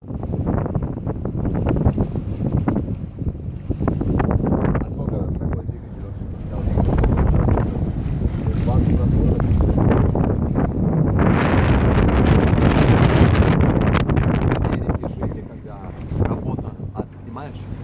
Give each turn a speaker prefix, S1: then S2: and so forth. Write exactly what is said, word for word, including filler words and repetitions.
S1: А сколько такой двигатель вообще поставил? двадцать моторов. Движение, когда работа. А, ты снимаешь?